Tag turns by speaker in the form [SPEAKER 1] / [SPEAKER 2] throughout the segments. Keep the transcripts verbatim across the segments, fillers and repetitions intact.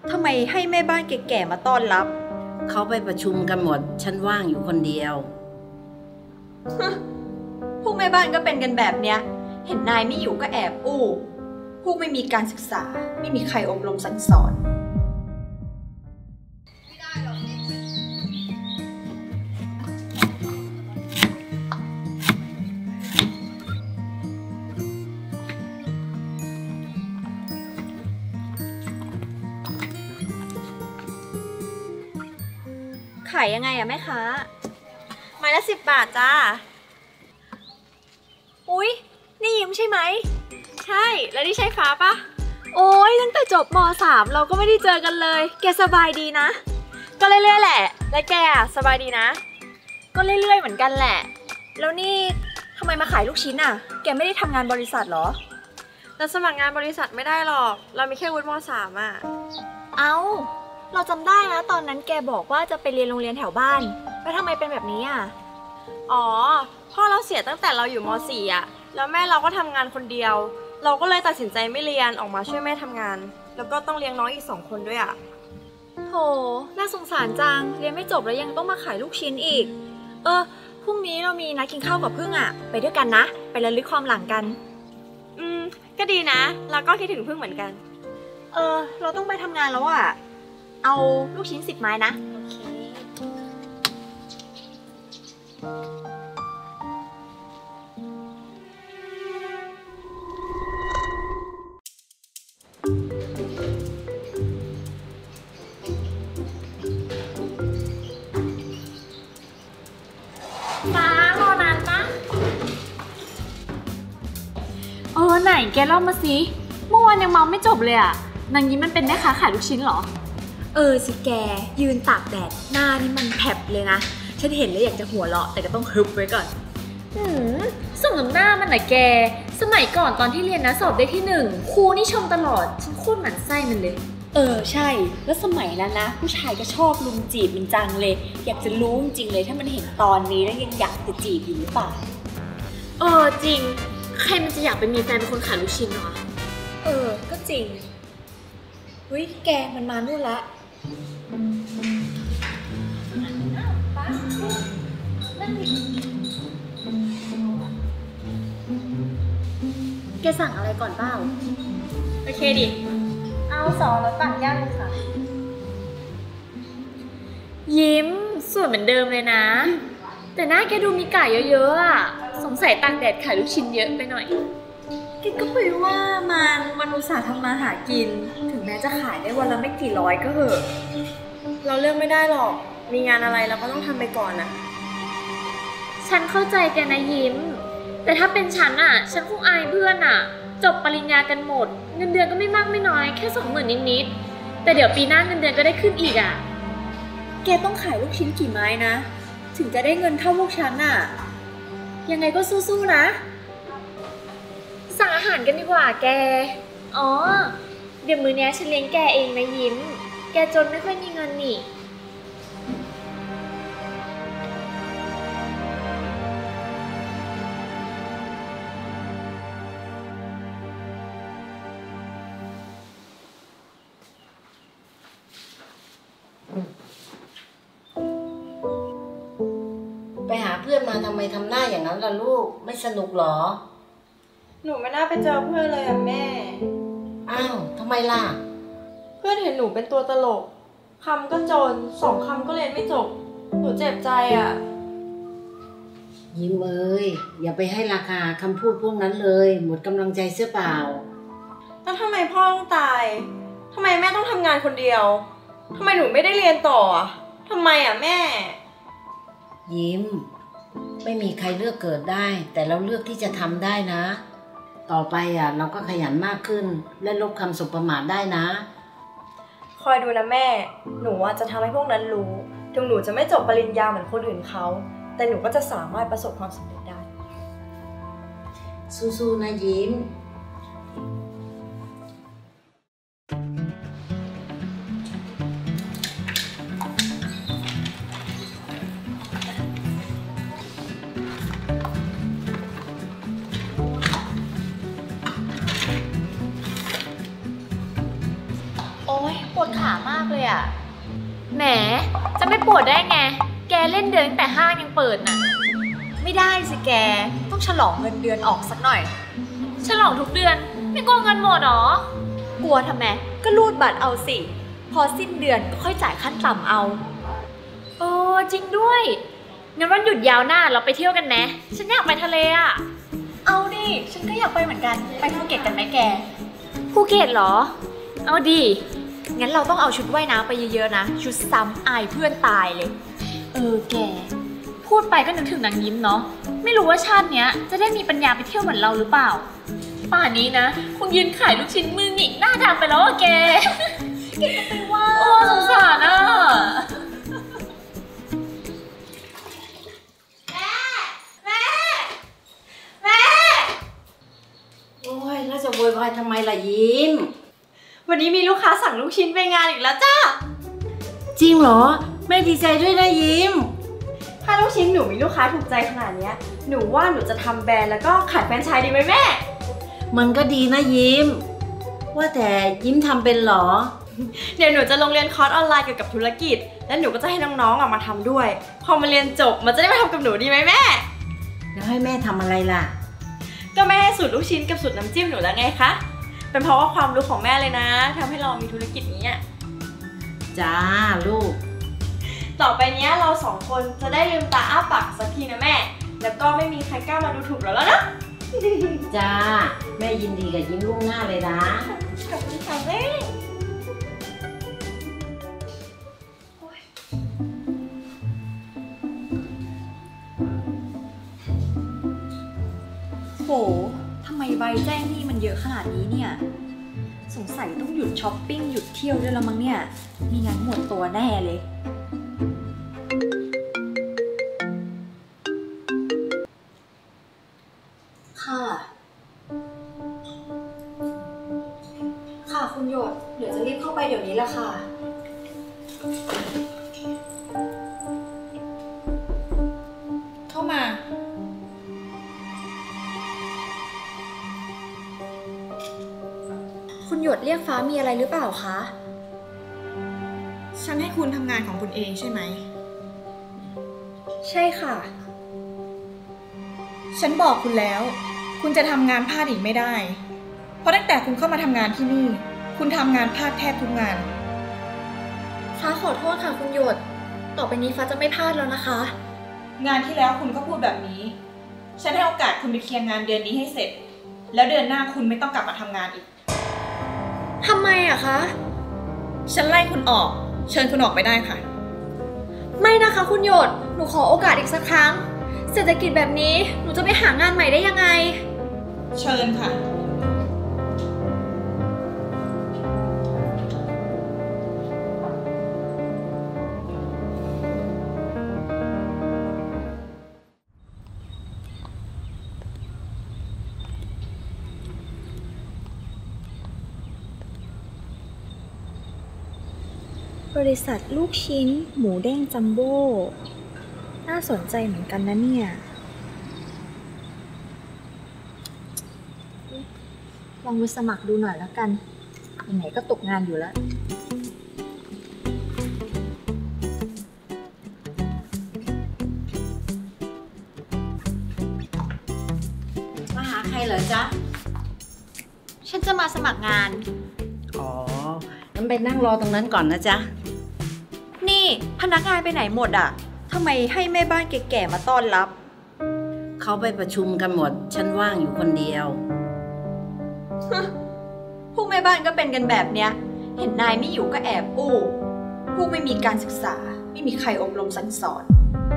[SPEAKER 1] ทำไมให้แม่บ้านแก่ๆมาต้อนรับ
[SPEAKER 2] เขาไปประชุมกันหมดฉันว่างอยู่คนเดียว
[SPEAKER 1] พวกแม่บ้านก็เป็นกันแบบเนี้ยเห็นนายไม่อยู่ก็แอบอู้พวกไม่มีการศึกษาไม่มีใครอบรมสั่งสอนขายยังไงอะแม่ค้าไม้ละสิบบาทจ้าอุ๊ยนี่ยิ้มใช่ไหมใช่แล้วนี่ใช่ฟ้าปะโอ๊ยตั้งแต่จบม.สาม เราก็ไม่ได้เจอกันเลยแกสบายดีนะก็เรื่อยๆแหละและแกอะสบายดีนะก็เรื่อยๆเหมือนกันแหละแล้วนี่ทำไมมาขายลูกชิ้นอะแกไม่ได้ทำงานบริษัทหรอเราสมัครงานบริษัทไม่ได้หรอกเรามีแค่วุฒิม.สาม อะเอ้าเราจำได้นะตอนนั้นแกบอกว่าจะไปเรียนโรงเรียนแถวบ้านแล้วทำไมเป็นแบบนี้อ่ะอ๋อพ่อเราเสียตั้งแต่เราอยู่ม.สี่ อ่ะแล้วแม่เราก็ทำงานคนเดียวเราก็เลยตัดสินใจไม่เรียนออกมาช่วยแม่ทำงานแล้วก็ต้องเลี้ยงน้องอีกสองคนด้วยอ่ะโธ่น่าสงสารจังเรียนไม่จบแล้วยังต้องมาขายลูกชิ้นอีกเออพรุ่งนี้เรามีนัดกินข้าวกับพึ่งอ่ะไปด้วยกันนะไประลึกความหลังกันอืมก็ดีนะเราก็คิดถึงพึ่งเหมือนกันเออเราต้องไปทำงานแล้วอ่ะเอาลูกชิ้นสิบไม้นะโอเคฟ้ารอนานปะเออไหนแกเล่ามาสิเมื่อวานยังเมาไม่จบเลยอะนางยิ้มมันเป็นแม่ค้าขายลูกชิ้นเหรอเออสิแกยืนตากแดดหน้านี่มันแผลบเลยนะฉันเห็นแล้วอยากจะหัวเราะแต่ก็ต้องฮึบไว้ก่อนหืมสมน้ำหน้ามันน่ะแกสมัยก่อนตอนที่เรียนนะสอบได้ที่หนึ่งครูนี่ชมตลอดฉันโคตรหมั่นไส้มันเลยเออใช่แล้วสมัยนั้นนะผู้ชายก็ชอบลุมจีบมันจังเลยอยากจะรู้จริงเลยถ้ามันเห็นตอนนี้แล้วยังอยากจะจีบอยู่หรือเปล่าเออจริงใครมันจะอยากไปมีแฟนเป็นคนขายลูกชิ้นเหรอเออก็จริงเฮ้ยแกมันมานู่นละแกสั่งอะไรก่อนเปล่าโอเคดิเอาสองแล้วตัดย่างเลยค่ะยิ้มสวยเหมือนเดิมเลยนะแต่หน้าแกดูมีก่ายเยอะๆอ่ะสงสัยตากแดดขายลูกชิ้นเยอะไปหน่อยแกก็ไปว่ามันมันอุตส่าห์ทำมาหากินถึงแม้จะขายได้วันละไม่กี่ร้อยก็เหอะเราเลือกไม่ได้หรอกมีงานอะไรเราก็ต้องทำไปก่อนนะฉันเข้าใจแกนะยิ้มแต่ถ้าเป็นฉันอ่ะฉันคงอายเพื่อนอ่ะจบปริญญากันหมดเงินเดือนก็ไม่มากไม่น้อยแค่สองหมื่นนิดๆแต่เดี๋ยวปีหน้าเงินเดือนก็ได้ขึ้นอีกอ่ะแกต้องขายลูกชิ้นกี่ไม้นะถึงจะได้เงินเท่าพวกฉันอ่ะยังไงก็สู้ๆนะสั่งอาหารกันดีกว่าแกอ๋อเดี๋ยวมื้อนี้ฉันเลี้ยงแกเองนะยิ้มแกจนไม่ค่อยมีเงินนี่
[SPEAKER 2] ไปหาเพื่อนมาทำไมทำหน้าอย่างนั้นล่ะลูกไม่สนุกหรอ
[SPEAKER 1] หนูไม่น่าไปเจอเพื่อนเลยอะแม่
[SPEAKER 2] อ้าวทำไมล่ะ
[SPEAKER 1] เพื่อนเห็นหนูเป็นตัวตลกคำก็จนสองคำก็เรียนไม่จบหนูเจ็บใจอะ
[SPEAKER 2] ยิ้มเอ้ยอย่าไปให้ราคาคำพูดพวกนั้นเลยหมดกำลังใจเสียเปล่า
[SPEAKER 1] แล้วทำไมพ่อต้องตายทำไมแม่ต้องทำงานคนเดียวทำไมหนูไม่ได้เรียนต่อทำไมอะแม่
[SPEAKER 2] ยิ้มไม่มีใครเลือกเกิดได้แต่เราเลือกที่จะทำได้นะต่อไปอ่ะเราก็ขยันมากขึ้นและลบคำสบประมาทได้นะ
[SPEAKER 1] คอยดูนะแม่หนูว่าจะทำให้พวกนั้นรู้ถึงหนูจะไม่จบปริญญาเหมือนคนอื่นเขาแต่หนูก็จะสามารถประสบความสำเร็จได้
[SPEAKER 2] สู้ๆนะยิ้ม
[SPEAKER 1] โอ๊ยปวดขามากเลยอะแหมจะไม่ปวดได้ไงแกเล่นเดือนตั้งแต่ห้างยังเปิดน่ะไม่ได้สิแกต้องฉลองเงินเดือนออกสักหน่อยฉลองทุกเดือนไม่กลัวเงินหมดหรอกลัวทำไมก็รูดบัตรเอาสิพอสิ้นเดือนก็ค่อยจ่ายขั้นต่ำเอาเออจริงด้วยงั้นวันหยุดยาวหน้าเราไปเที่ยวกันนะฉันอยากไปทะเลอะเอาดิฉันก็อยากไปเหมือนกันไปภูเก็ตกันไหมแกภูเก็ตเหรอเอาดิงั้นเราต้องเอาชุดว่ายน้ำไปเยอะๆนะชุดซ้ำอายเพื่อนตายเลยเออแกพูดไปก็นึกถึงนางยิ้มเนาะไม่รู้ว่าชาติเนี้ยจะได้มีปัญญาไปเที่ยวเหมือนเราหรือเปล่าป่านนี้นะคงยืนขายลูกชิ้นมือหงิกหน้าดำไปแล้วอะแกแกจะไปว่าโอ้สงสารอะแม่แม่แม่
[SPEAKER 2] โอ้ยแล้วจะโวยวายทำไมล่ะยิ้ม
[SPEAKER 1] วันนี้มีลูกค้าสั่งลูกชิ้นไปงานอีกแล้วจ้า
[SPEAKER 2] จริงเหรอแม่ดีใจด้วยนะยิ้ม
[SPEAKER 1] ถ้าลูกชิ้นหนูมีลูกค้าถูกใจขนาดนี้หนูว่าหนูจะทำแบรนด์แล้วก็ขายแฟรนไชส์ดีไหมแม่
[SPEAKER 2] มันก็ดีนะยิ้มว่าแต่ยิ้มทำเป็นเหรอ
[SPEAKER 1] เดี๋ยวหนูจะลงเรียนคอร์สออนไลน์เกี่ยวกับธุรกิจแล้วหนูก็จะให้น้องๆออกมาทำด้วยพอมาเรียนจบมันจะได้มาทำกับหนูดีไหมแม่
[SPEAKER 2] แล้วให้แม่ทำอะไรล่ะ
[SPEAKER 1] ก็แม่ให้สูตรลูกชิ้นกับสูตรน้ำจิ้มหนูแล้วไงคะเป็นเพราะว่าความรู้ของแม่เลยนะทำให้เรามีธุรกิจนี้อ่ะ
[SPEAKER 2] จ้าลูก
[SPEAKER 1] ต่อไปเนี้ยเราสองคนจะได้ลืมตาอ้าปากสักทีนะแม่แล้วก็ไม่มีใครกล้ามาดูถูกเราแล้วนะ
[SPEAKER 2] จ้าแม่ยินดีกับยิ้มล่วงหน้าเลยนะ
[SPEAKER 1] ขอบคุณค่ะแม่โหทำไมใบแจ้งหนี้มันเยอะขนาดนี้เนี่ยสงสัยต้องหยุดช้อปปิ้งหยุดเที่ยวด้วยแล้วมั้งเนี่ยมีงั้นหมดตัวแน่เลยค่ะค่ะคุณหยดเดี๋ยวจะรีบเข้าไปเดี๋ยวนี้แหละค่ะเข้ามาคุณหยดเรียกฟ้ามีอะไรหรือเปล่าคะ
[SPEAKER 3] ฉันให้คุณทำงานของคุณเองใช่ไหม
[SPEAKER 1] ใช่ค่ะ
[SPEAKER 3] ฉันบอกคุณแล้วคุณจะทำงานพลาดอีกไม่ได้เพราะตั้งแต่คุณเข้ามาทำงานที่นี่คุณทำงานพลาดแทบทุกงาน
[SPEAKER 1] ฟ้าขอโทษค่ะคุณหยดต่อไปนี้ฟ้าจะไม่พลาดแล้วนะคะ
[SPEAKER 3] งานที่แล้วคุณก็พูดแบบนี้ฉันให้โอกาสคุณไปเคลียร์งานเดือนนี้ให้เสร็จแล้วเดือนหน้าคุณไม่ต้องกลับมาทำงานอีก
[SPEAKER 1] ทำไมอะคะ
[SPEAKER 3] ฉันไล่คุณออกเชิญคุณออกไปได้ค่ะ
[SPEAKER 1] ไม่นะคะคุณหยดหนูขอโอกาสอีกสักครั้งเศรษฐกิจแบบนี้หนูจะไปหางานใหม่ได้ยังไง
[SPEAKER 3] เชิญค่ะ
[SPEAKER 1] บริษัทลูกชิ้นหมูเด้งจัมโบ้น่าสนใจเหมือนกันนะเนี่ยลองไปสมัครดูหน่อยแล้วกันไหนๆก็ตกงานอยู่แล้ว
[SPEAKER 2] มาหาใครเหรอจ๊ะ
[SPEAKER 1] ฉันจะมาสมัครงาน
[SPEAKER 2] อ๋องั้นไปนั่งรอตรงนั้นก่อนนะจ๊ะ
[SPEAKER 1] นี่พนักงานไปไหนหมดอ่ะทำไมให้แม่บ้านแก่ๆมาต้อนรับ
[SPEAKER 2] เขาไปประชุมกันหมดฉันว่างอยู่คนเดียว
[SPEAKER 1] พวกแม่บ้านก็เป็นกันแบบเนี้ยเห็นนายไม่อยู่ก็แอบอู้พวกไม่มีการศึกษาไม่มีใครอบรมสั่งสอน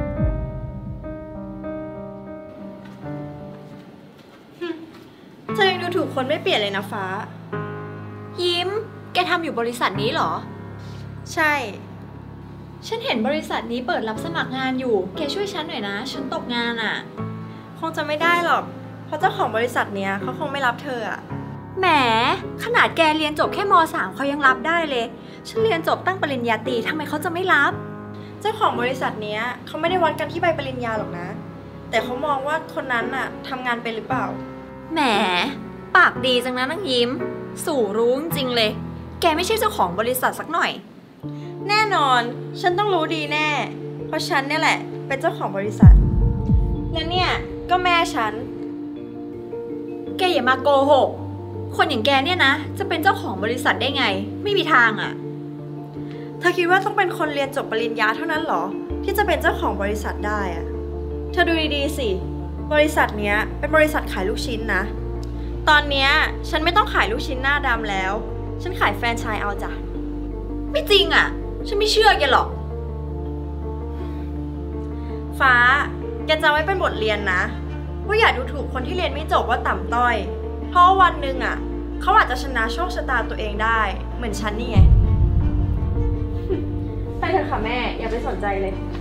[SPEAKER 1] เธอยังดูถูกคนไม่เปลี่ยนเลยนะฟ้ายิ้มแกทำอยู่บริษัทนี้เหรอใช่ฉันเห็นบริษัทนี้เปิดรับสมัครงานอยู่แกช่วยฉันหน่อยนะฉันตกงานอ่ะคงจะไม่ได้หรอกเพราะเจ้าของบริษัทเนี้ยเขาคงไม่รับเธออ่ะแหมขนาดแกเรียนจบแค่ม สามเขายังรับได้เลยฉันเรียนจบตั้งปริญญาตรีทำไมเขาจะไม่รับเจ้าของบริษัทเนี้ยเขาไม่ได้วัดกันที่ใบปริญญาหรอกนะแต่เขามองว่าคนนั้นอ่ะทำงานเป็นหรือเปล่าแหมปากดีจังนะนางยิ้มสู่รู้จริงเลยแกไม่ใช่เจ้าของบริษัทสักหน่อย แน่นอน ฉันต้องรู้ดีแน่ เพราะฉันเนี่ยแหละเป็นเจ้าของบริษัท และเนี่ยก็แม่ฉัน แกอย่ามาโกหก คนอย่างแกเนี่ยนะ จะเป็นเจ้าของบริษัทได้ไง ไม่มีทางอะ่ะ เธอคิดว่าต้องเป็นคนเรียนจบปริญญาเท่านั้นเหรอ ที่จะเป็นเจ้าของบริษัทได้อะ่ะ เธอดูดีๆสิ บริษัทเนี้ยเป็นบริษัทขายลูกชิ้นนะ ตอนเนี้ยฉันไม่ต้องขายลูกชิ้นหน้าดำแล้ว ฉันขายแฟรนไชส์เอาจ้ะ ไม่จริงอ่ะ ฉันไม่เชื่อแกหรอก ฟ้า แกจำไว้เป็นบทเรียนนะว่าอย่าดูถูกคนที่เรียนไม่จบว่าต่ำต้อย เพราะวันหนึ่งอ่ะเขาอาจจะชนะโชคชะตาตัวเองได้ เหมือนฉันนี่ไง ไปเถอะค่ะแม่ อย่าไปสนใจเลย